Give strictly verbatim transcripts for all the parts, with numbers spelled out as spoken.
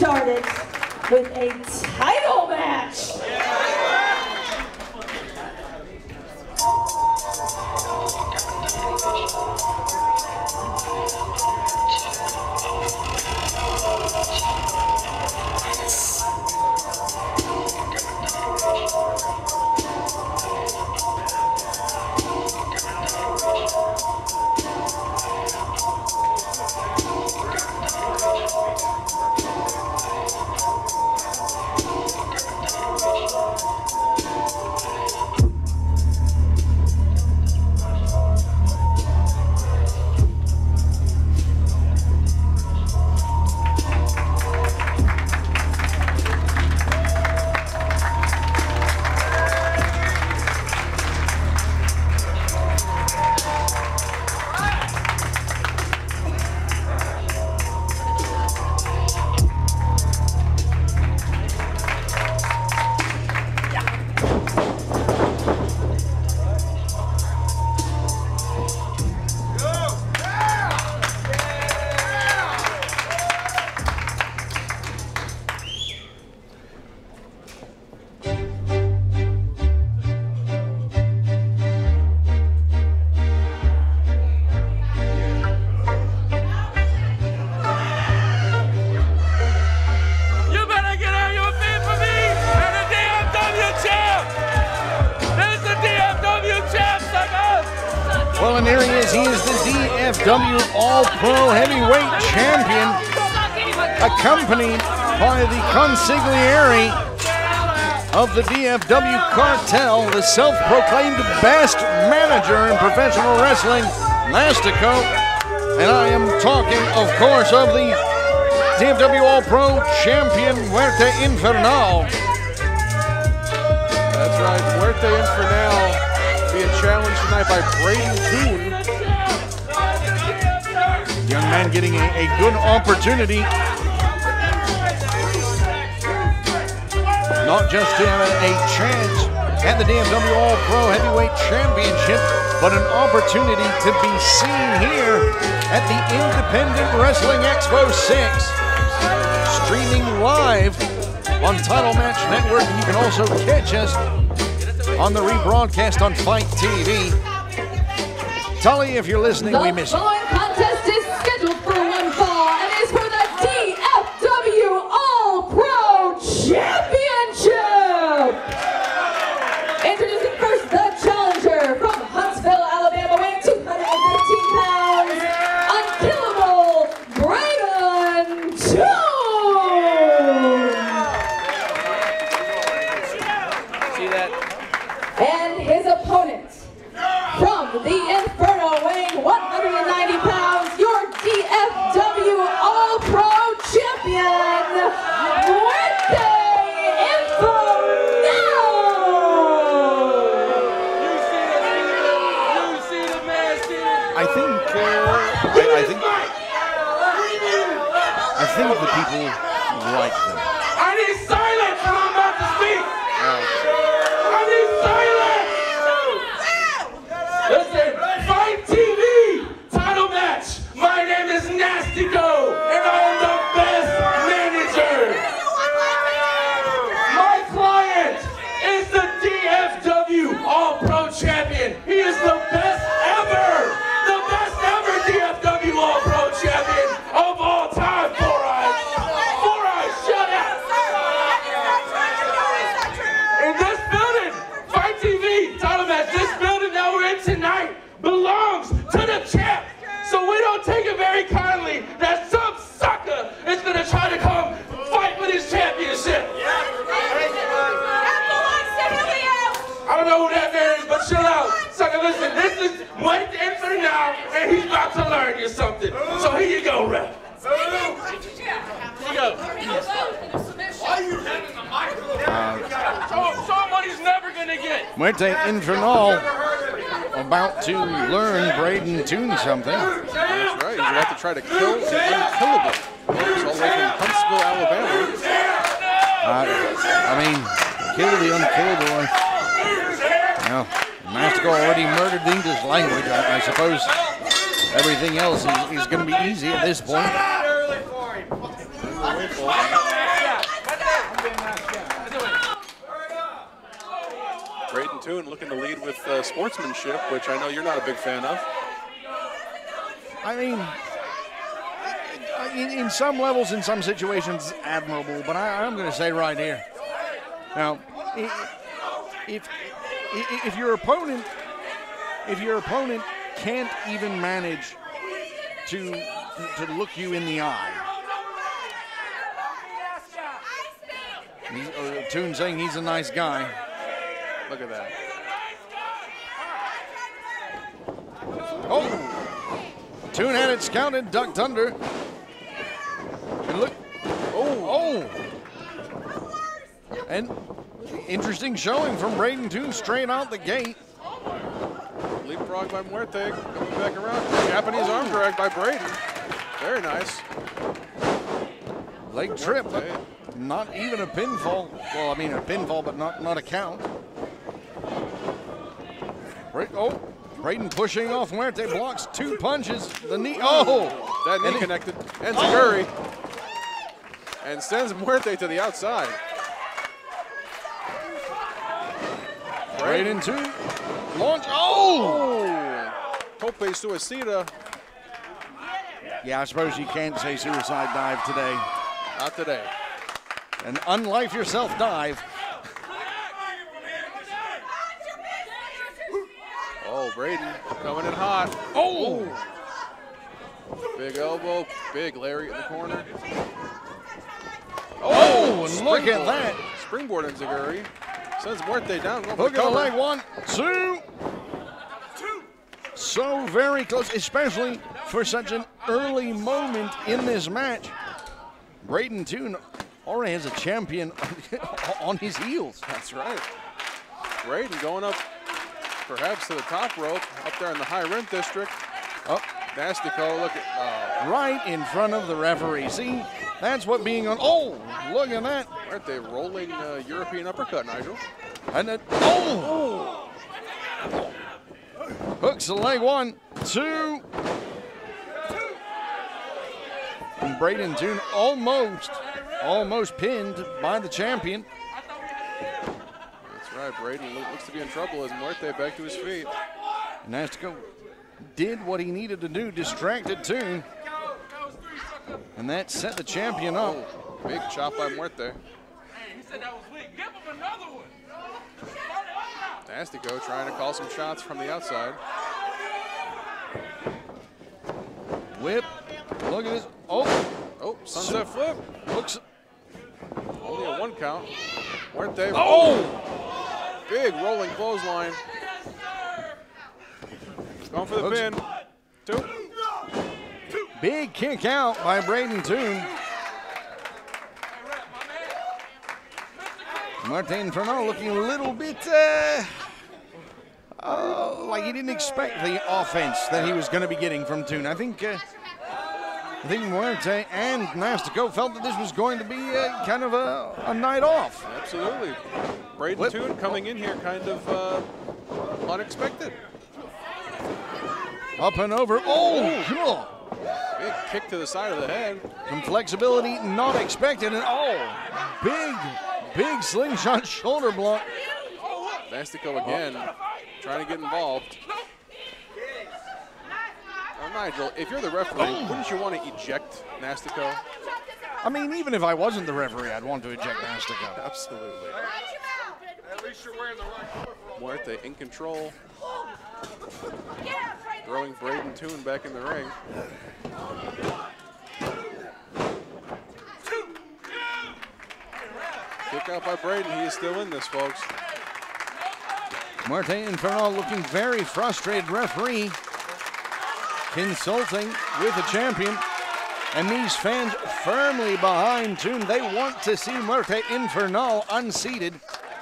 started with a title match. Well, and there he is. He is the D F W All-Pro Heavyweight Champion, accompanied by the consigliere of the D F W Cartel, the self-proclaimed best manager in professional wrestling, Nastico. And I am talking, of course, of the D F W All-Pro Champion, Muerte Infernal. That's right, Muerte Infernal being challenged tonight by Braden Toon. Young man getting a, a good opportunity, not just to have a, a chance at the D F W All-Pro Heavyweight Championship, but an opportunity to be seen here at the Independent Wrestling Expo six, streaming live on Title Match Network, and you can also catch us on the rebroadcast on Fight T V. Tully, if you're listening, we miss you. The following contest is scheduled for one fall and is for the D F W All-Pro Championship. Introducing first the challenger from Huntsville, Alabama, weighing two hundred fifteen pounds, unkillable Braden Toon. See that? And his opponent from the Inferno, weighing one hundred ninety pounds, your D F W All-Pro Champion, Muerte Infernal. You see the man, I think, uh, I, I think, I think the people like them. I need silence when I'm about to speak. I need silence. Listen, Fight T V title match. My name is Nastico, and I am the best manager. My client is the D F W All-Pro Champion. He is the best ever, the best ever D F W All-Pro Champion of all time. Four Eyes, Four Eyes, shut up. In this building, Fight T V title match. This building that we're in tonight belongs to the champ. So we don't take it very kindly that some sucker is gonna try to come fight for this championship. I don't know who that man is, but chill out. Sucker, listen, this is Muerte Infernal, and he's about to learn you something. So here you go, ref. Here you go. Why are you having the microphone? Show him, show him what he's never gonna get. Muerte Infernal about to learn Braden Toon something. That's right, he's about to try to kill the unkillable. He's all the way from Huntsville, Alabama. Uh, I mean, kill the unkillable. Now, Nastico already murdered the English language. I, I suppose everything else is, is going to be easy at this point. Toon looking to lead with uh, sportsmanship, which I know you're not a big fan of. I mean, in, in some levels, in some situations, admirable. But I, I'm going to say right here. Now, if, if if your opponent, if your opponent can't even manage to to look you in the eye, he's, uh, Toon saying he's a nice guy. Look at that. Oh, Toon had it scouted, ducked under. And look, oh, oh, and interesting showing from Braden Toon straight out the gate. Leapfrog by Muerte, coming back around. Japanese arm drag by Braden. Very nice. Leg trip, but not even a pinfall. Well, I mean a pinfall, but not, not a count. Bra oh, Braden pushing off Muerte, blocks two punches. The knee, oh! That knee and connected. And Zaguri. And sends Muerte to the outside. Braden Toon, launch, oh! Tope suicida. Yeah, I suppose you can't say suicide dive today. Not today. An unlife yourself dive. Oh, Braden coming in hot. Oh! Big elbow, big Larry in the corner. Oh, and look at that. Springboard and Zaguri. Sends Muerte down. Look at the leg, one, two. So very close, especially for such an early moment in this match. Braden Toon already has a champion on his heels. That's right. Braden going up perhaps to the top rope, up there in the high rent district. Oh, Nastico, look at, uh, right in front of the referee. See, that's what being on, oh, look at that. aren't they rolling uh, European uppercut, Nigel? And then, oh! Hooks the leg, one, two. And Braden Toon almost, almost pinned by the champion. That's right, Braden looks to be in trouble as Muerte back to his feet. And Nastico did what he needed to do, distracted Toon. And that set the champion up. Oh, big chop by Muerte. Nastico trying to call some shots from the outside. Whip, look at this, oh. Oh, sunset flip. Looks, Only a one count. Muerte. oh! Big rolling clothesline. Going for the Hooks. pin. Two. Big kick out by Braden Toon. Martin Fernand looking a little bit uh, uh, like he didn't expect the offense that he was going to be getting from Toon. I think uh, I think Muerte and Nastico felt that this was going to be uh, kind of a, a night off. Absolutely. Braden Whip. Toon coming in here kind of uh, unexpected. Up and over. Oh, cool. Big kick to the side of the head. Some flexibility not expected. And oh, big, big slingshot shoulder block. Nastico again, trying to get involved. Now, Nigel, if you're the referee, wouldn't you want to eject Nastico? I mean, even if I wasn't the referee, I'd want to eject Nastico. Absolutely. At least you're wearing the right foot. Muerte in control. Throwing Braden Toon back in the ring. Kick out by Braden. He is still in this, folks. Muerte Infernal looking very frustrated. Referee consulting with the champion. And these fans firmly behind Toon. They want to see Muerte Infernal unseated.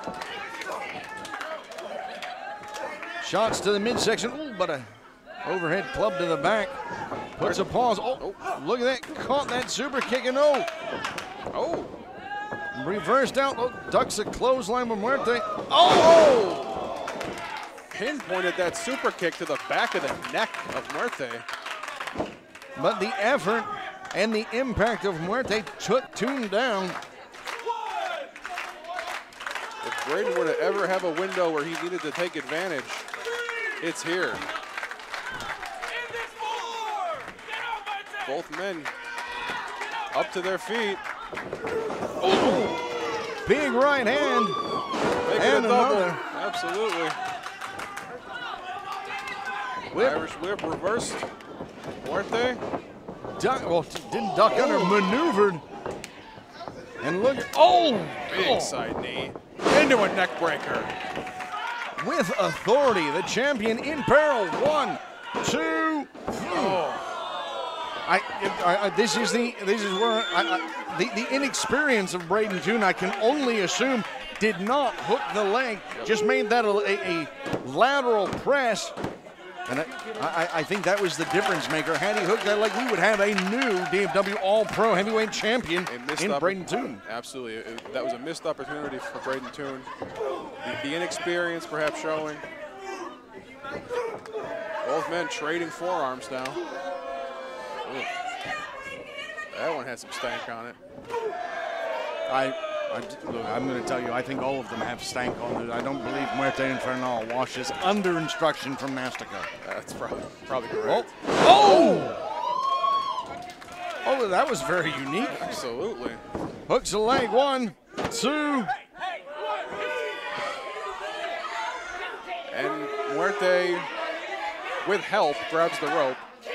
Shots to the midsection. Ooh, but a overhead club to the back. Puts a pause. Oh, look at that. Caught that super kick and oh. Oh. Reversed out. Oh, ducks a clothesline with Muerte. Oh! Pinpointed that super kick to the back of the neck of Muerte. But the effort and the impact of Muerte took Toon down. If Braden were to ever have a window where he needed to take advantage, it's here. Both men up to their feet. Oh, big right hand. Make and it a double. another. Absolutely. Whip. Irish whip reversed. Muerte. Duck, well, didn't duck under, maneuvered. And look, oh! Big oh. side knee into a neck breaker. With authority, the champion in peril. One, two, Oh. I, I, I, this is the this is where I, I, the the inexperience of Braden Toon, I can only assume, did not hook the leg, just made that a, a, a lateral press, and I, I, I think that was the difference maker. Had he hooked that leg, we would have a new D F W All-Pro Heavyweight Champion in Braden Toon. Absolutely, it, that was a missed opportunity for Braden Toon. The, the inexperience perhaps showing. Both men trading forearms now. Ooh. That one had some stank on it. I, I look, I'm going to tell you, I think all of them have stank on it. I don't believe Muerte Infernal washes under instruction from Nastico. That's probably probably correct. Oh! Oh! Oh, that was very unique. Absolutely. Hooks the leg, one, two. And Muerte, with help, grabs the rope.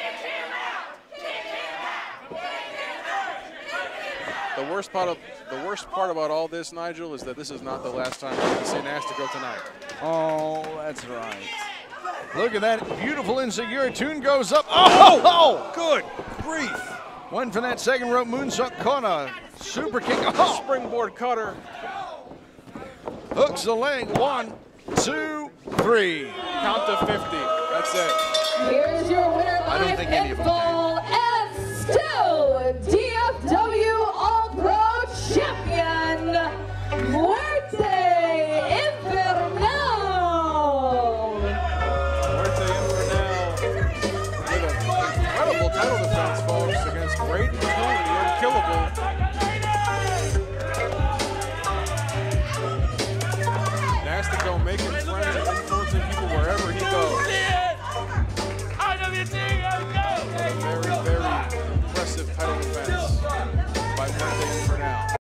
The worst part of the worst part about all this, Nigel, is that this is not the last time we're going to see Nastico tonight. Oh, that's right. Look at that beautiful insecure. Toon goes up. Oh, oh, good grief! One for that second rope moonsault, caught a super kick. Oh. Springboard cutter. Hooks the leg. One, two, three. Count to fifty. That's it. Here's your winner I don't by think any of them pinfall and still D F W All-Pro Champion, Muerte Infernal. Muerte Infernal with an incredible title defense, folks, against Braden Toon, the Unkillable. Nastico making